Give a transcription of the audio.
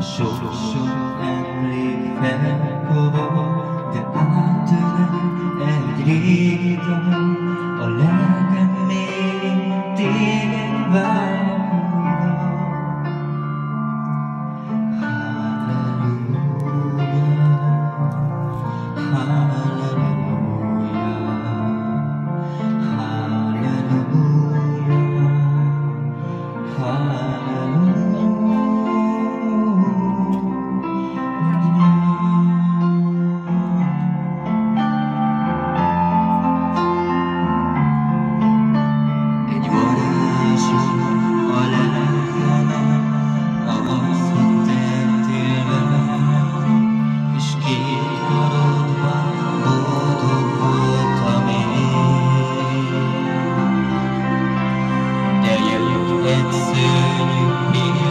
Sok-sok emlék felkobog, de átölel egy régi dal. A lelkem még téged vár újra. Halleluja, halleluja, halleluja, halleluja. Egy szörnyű